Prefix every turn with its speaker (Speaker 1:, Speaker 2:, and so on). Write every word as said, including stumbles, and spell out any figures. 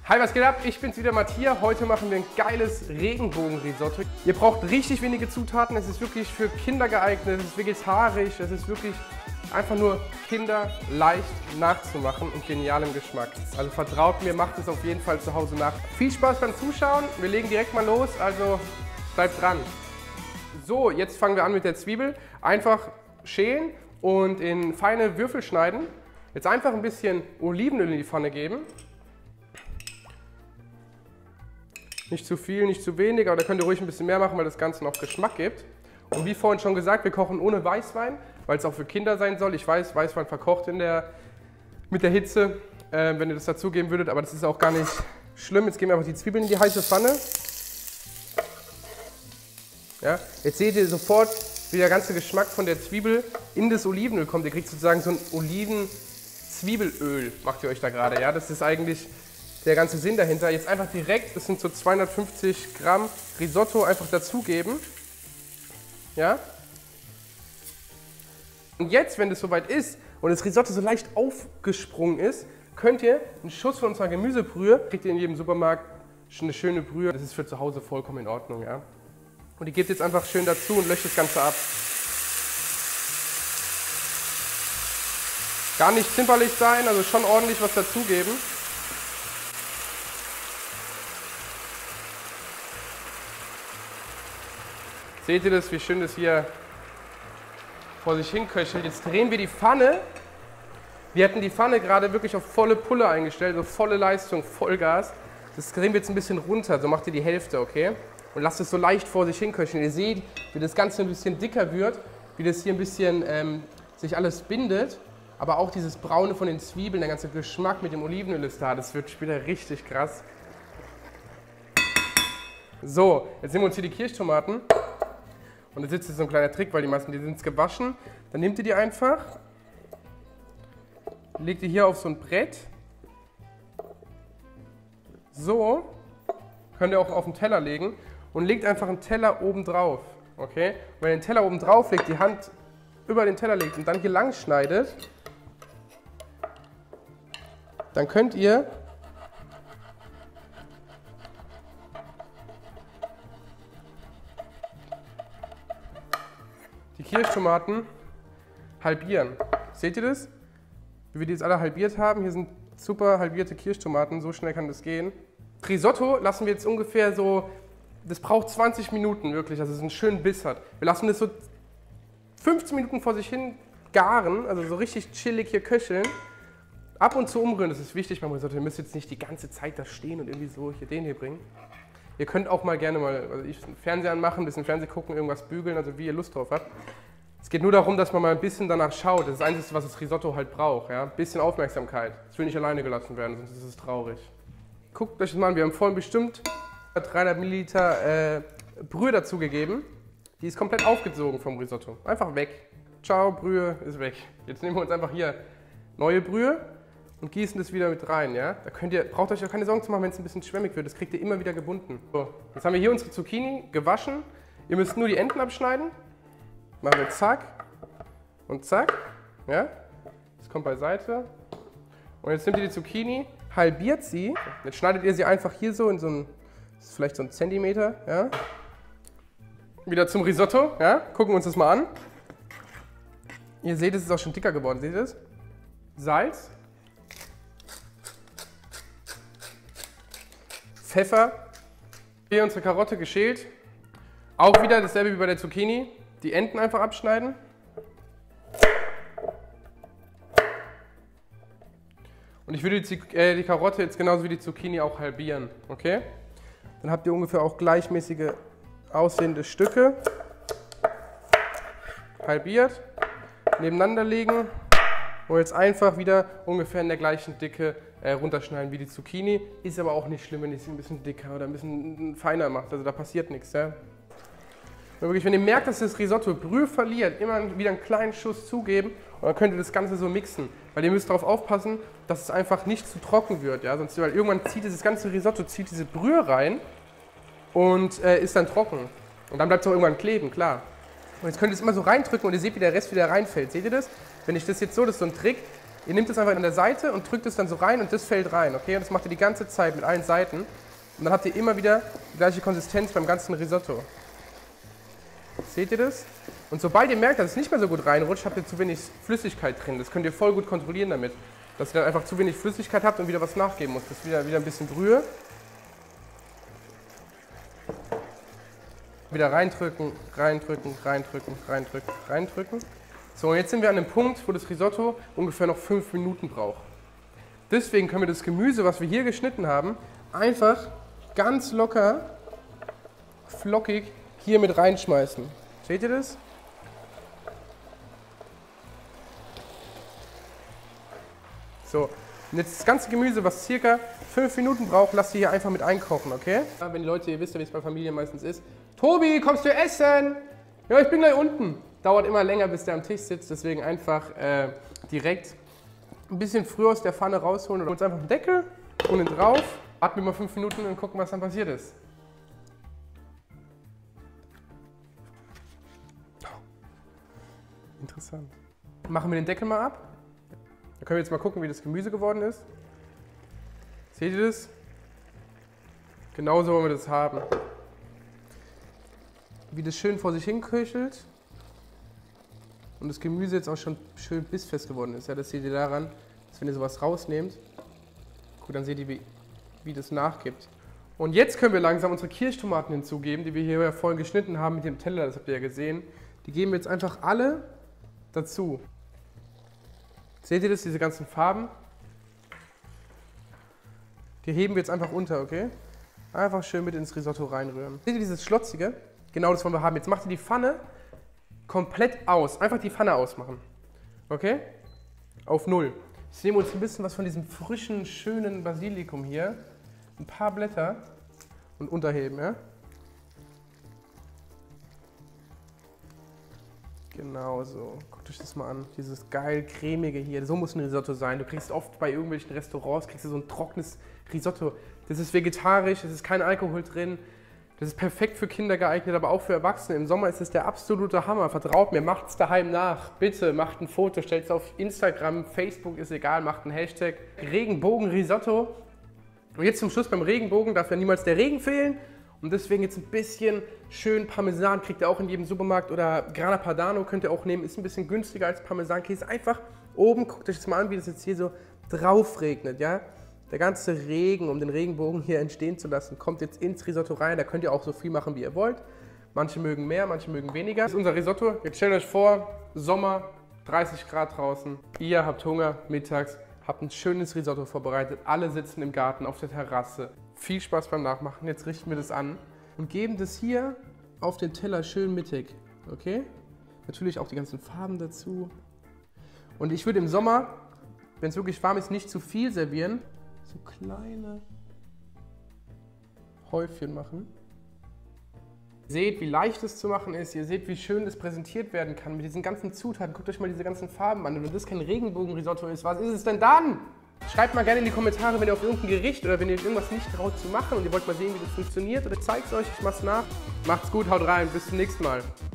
Speaker 1: Hi, was geht ab? Ich bin's wieder, Matthias. Heute machen wir ein geiles Regenbogenrisotto. Ihr braucht richtig wenige Zutaten. Es ist wirklich für Kinder geeignet, es ist vegetarisch, es ist wirklich einfach nur kinderleicht nachzumachen und genial im Geschmack. Also vertraut mir, macht es auf jeden Fall zu Hause nach. Viel Spaß beim Zuschauen. Wir legen direkt mal los, also bleibt dran. So, jetzt fangen wir an mit der Zwiebel. Einfach schälen und in feine Würfel schneiden. Jetzt einfach ein bisschen Olivenöl in die Pfanne geben. Nicht zu viel, nicht zu wenig, aber da könnt ihr ruhig ein bisschen mehr machen, weil das Ganze noch Geschmack gibt. Und wie vorhin schon gesagt, wir kochen ohne Weißwein, weil es auch für Kinder sein soll. Ich weiß, Weißwein verkocht in der, mit der Hitze, äh, wenn ihr das dazugeben würdet, aber das ist auch gar nicht schlimm. Jetzt geben wir einfach die Zwiebeln in die heiße Pfanne. Ja, jetzt seht ihr sofort, wie der ganze Geschmack von der Zwiebel in das Olivenöl kommt. Ihr kriegt sozusagen so ein Oliven-Zwiebelöl, macht ihr euch da gerade. Ja? Das ist eigentlich der ganze Sinn dahinter. Jetzt einfach direkt, das sind so zweihundertfünfzig Gramm Risotto, einfach dazugeben. Ja? Und jetzt, wenn das soweit ist und das Risotto so leicht aufgesprungen ist, könnt ihr einen Schuss von unserer Gemüsebrühe, kriegt ihr in jedem Supermarkt schon eine schöne Brühe. Das ist für zu Hause vollkommen in Ordnung. Ja? Und die gebt jetzt einfach schön dazu und löscht das Ganze ab. Gar nicht zimperlich sein, also schon ordentlich was dazugeben. Seht ihr das, wie schön das hier vor sich hin köchelt? Jetzt drehen wir die Pfanne. Wir hatten die Pfanne gerade wirklich auf volle Pulle eingestellt, also volle Leistung, Vollgas. Das drehen wir jetzt ein bisschen runter, so macht ihr die Hälfte, okay? Und lasst es so leicht vor sich hin köcheln. Ihr seht, wie das Ganze ein bisschen dicker wird, wie das hier ein bisschen ähm, sich alles bindet. Aber auch dieses Braune von den Zwiebeln, der ganze Geschmack mit dem Olivenöl ist da. Das wird später richtig krass. So, jetzt nehmen wir uns hier die Kirschtomaten. Und jetzt ist jetzt so ein kleiner Trick, weil die meisten, die sind gewaschen. Dann nehmt ihr die einfach, legt die hier auf so ein Brett. So, könnt ihr auch auf den Teller legen und legt einfach einen Teller oben drauf. Okay? Und wenn ihr den Teller oben drauf legt, die Hand über den Teller legt und dann hier lang schneidet, dann könnt ihr die Kirschtomaten halbieren. Seht ihr das? Wie wir die jetzt alle halbiert haben. Hier sind super halbierte Kirschtomaten. So schnell kann das gehen. Risotto lassen wir jetzt ungefähr so, das braucht zwanzig Minuten wirklich, also es einen schönen Biss hat. Wir lassen das so fünfzehn Minuten vor sich hin garen, also so richtig chillig hier köcheln. Ab und zu umrühren, das ist wichtig beim Risotto. Ihr müsst jetzt nicht die ganze Zeit da stehen und irgendwie so hier den hier bringen. Ihr könnt auch mal gerne mal, also ich Fernseher anmachen, ein bisschen Fernsehen gucken, irgendwas bügeln, also wie ihr Lust drauf habt. Es geht nur darum, dass man mal ein bisschen danach schaut. Das ist das Einzige, was das Risotto halt braucht. Ja? Ein bisschen Aufmerksamkeit. Es will nicht alleine gelassen werden, sonst ist es traurig. Guckt euch das mal an, wir haben vorhin bestimmt dreihundert Milliliter äh, Brühe dazugegeben. Die ist komplett aufgesogen vom Risotto. Einfach weg. Ciao, Brühe ist weg. Jetzt nehmen wir uns einfach hier neue Brühe und gießen das wieder mit rein. Ja? Da könnt ihr, braucht euch auch keine Sorgen zu machen, wenn es ein bisschen schwammig wird. Das kriegt ihr immer wieder gebunden. So, jetzt haben wir hier unsere Zucchini gewaschen. Ihr müsst nur die Enden abschneiden. Machen wir zack und zack. Ja? Das kommt beiseite. Und jetzt nehmt ihr die Zucchini, halbiert sie. Jetzt schneidet ihr sie einfach hier so in so ein, das ist vielleicht so ein Zentimeter. Ja? Wieder zum Risotto. Ja? Gucken wir uns das mal an. Ihr seht, es ist auch schon dicker geworden. Seht ihr das? Salz. Pfeffer. Hier unsere Karotte geschält. Auch wieder dasselbe wie bei der Zucchini. Die Enden einfach abschneiden. Und ich würde die, äh, die Karotte jetzt genauso wie die Zucchini auch halbieren. Okay? Dann habt ihr ungefähr auch gleichmäßige aussehende Stücke. Halbiert. Nebeneinander legen. Und jetzt einfach wieder ungefähr in der gleichen Dicke äh, runterschneiden wie die Zucchini. Ist aber auch nicht schlimm, wenn ihr sie ein bisschen dicker oder ein bisschen feiner macht. Also da passiert nichts. Ja? Und wirklich, wenn ihr merkt, dass das Risotto Brühe verliert, immer wieder einen kleinen Schuss zugeben und dann könnt ihr das Ganze so mixen. Weil ihr müsst darauf aufpassen, dass es einfach nicht zu trocken wird. Ja? Sonst, weil irgendwann zieht dieses ganze Risotto zieht diese Brühe rein und äh, ist dann trocken. Und dann bleibt es auch irgendwann kleben, klar. Und jetzt könnt ihr es immer so reindrücken und ihr seht, wie der Rest wieder reinfällt. Seht ihr das? Wenn ich das jetzt so, das ist so ein Trick, Ihr nehmt es einfach an der Seite und drückt es dann so rein und das fällt rein, okay? Und das macht ihr die ganze Zeit mit allen Seiten. Und dann habt ihr immer wieder die gleiche Konsistenz beim ganzen Risotto. Seht ihr das? Und sobald ihr merkt, dass es nicht mehr so gut reinrutscht, habt ihr zu wenig Flüssigkeit drin. Das könnt ihr voll gut kontrollieren damit. Dass ihr dann einfach zu wenig Flüssigkeit habt und wieder was nachgeben müsst. Das ist wieder, wieder ein bisschen Brühe. Wieder reindrücken, reindrücken, reindrücken, reindrücken, reindrücken. So, und jetzt sind wir an dem Punkt, wo das Risotto ungefähr noch fünf Minuten braucht. Deswegen können wir das Gemüse, was wir hier geschnitten haben, einfach ganz locker, flockig hier mit reinschmeißen. Seht ihr das? So, und jetzt das ganze Gemüse, was circa fünf Minuten braucht, lasst ihr hier einfach mit einkochen, okay? Wenn die Leute, ihr wisst ja, wie es bei Familien meistens ist. Tobi, kommst du essen? Ja, ich bin gleich unten. Dauert immer länger, bis der am Tisch sitzt, deswegen einfach äh, direkt ein bisschen früher aus der Pfanne rausholen und uns einfach einen Deckel und ihn drauf. Warten wir mal fünf Minuten und gucken, was dann passiert ist. Interessant. Machen wir den Deckel mal ab. Da können wir jetzt mal gucken, wie das Gemüse geworden ist. Seht ihr das? Genauso wollen wir das haben. Wie das schön vor sich hin köchelt. Und das Gemüse jetzt auch schon schön bissfest geworden ist. Ja, das seht ihr daran, dass wenn ihr sowas rausnehmt, gut, dann seht ihr, wie, wie das nachgibt. Und jetzt können wir langsam unsere Kirschtomaten hinzugeben, die wir hier vorhin geschnitten haben mit dem Teller, das habt ihr ja gesehen. Die geben wir jetzt einfach alle dazu. Seht ihr das, diese ganzen Farben? Die heben wir jetzt einfach unter, okay? Einfach schön mit ins Risotto reinrühren. Seht ihr dieses Schlotzige? Genau das wollen wir haben. Jetzt macht ihr die Pfanne komplett aus. Einfach die Pfanne ausmachen. Okay? Auf null. Jetzt nehmen wir uns ein bisschen was von diesem frischen, schönen Basilikum hier. Ein paar Blätter und unterheben, ja? Genau so. Guckt euch das mal an. Dieses geil cremige hier. So muss ein Risotto sein. Du kriegst oft bei irgendwelchen Restaurants kriegst du so ein trockenes Risotto. Das ist vegetarisch, es ist kein Alkohol drin. Das ist perfekt für Kinder geeignet, aber auch für Erwachsene. Im Sommer ist es der absolute Hammer. Vertraut mir, macht es daheim nach. Bitte, macht ein Foto, stellt es auf Instagram, Facebook, ist egal, macht einen Hashtag. Regenbogen-Risotto. Und jetzt zum Schluss beim Regenbogen darf ja niemals der Regen fehlen. Und deswegen jetzt ein bisschen schön Parmesan, kriegt ihr auch in jedem Supermarkt. Oder Grana Padano könnt ihr auch nehmen, ist ein bisschen günstiger als Parmesankäse. Einfach oben, guckt euch das mal an, wie das jetzt hier so drauf regnet, ja. Der ganze Regen, um den Regenbogen hier entstehen zu lassen, kommt jetzt ins Risotto rein. Da könnt ihr auch so viel machen, wie ihr wollt. Manche mögen mehr, manche mögen weniger. Das ist unser Risotto. Jetzt stellt euch vor, Sommer, dreißig Grad draußen. Ihr habt Hunger mittags, habt ein schönes Risotto vorbereitet. Alle sitzen im Garten auf der Terrasse. Viel Spaß beim Nachmachen. Jetzt richten wir das an und geben das hier auf den Teller schön mittig. Okay? Natürlich auch die ganzen Farben dazu. Und ich würde im Sommer, wenn es wirklich warm ist, nicht zu viel servieren. So kleine Häufchen machen. Ihr seht, wie leicht es zu machen ist. Ihr seht, wie schön es präsentiert werden kann mit diesen ganzen Zutaten. Guckt euch mal diese ganzen Farben an. Und wenn das kein Regenbogenrisotto ist, was ist es denn dann? Schreibt mal gerne in die Kommentare, wenn ihr auf irgendein Gericht oder wenn ihr irgendwas nicht traut zu machen und ihr wollt mal sehen, wie das funktioniert. Oder zeigt es euch, ich mach's nach. Macht's gut, haut rein, bis zum nächsten Mal.